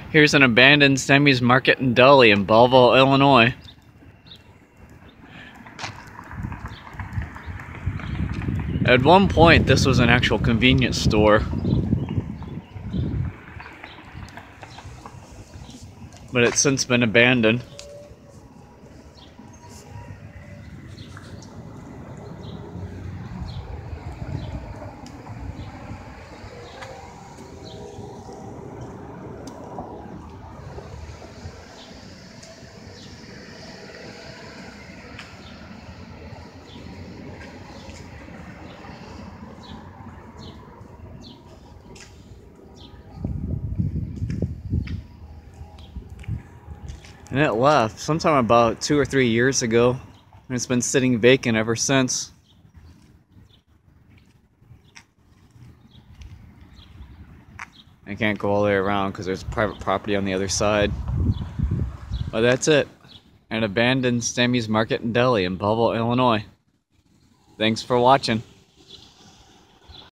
Here's an abandoned Sammy's Market Deli in Belleville, Illinois. At one point, this was an actual convenience store, but it's since been abandoned. And it left sometime about 2 or 3 years ago, and it's been sitting vacant ever since. I can't go all the way around because there's private property on the other side. But that's it. An abandoned Sammy's Market Deli in Belleville, Illinois. Thanks for watching.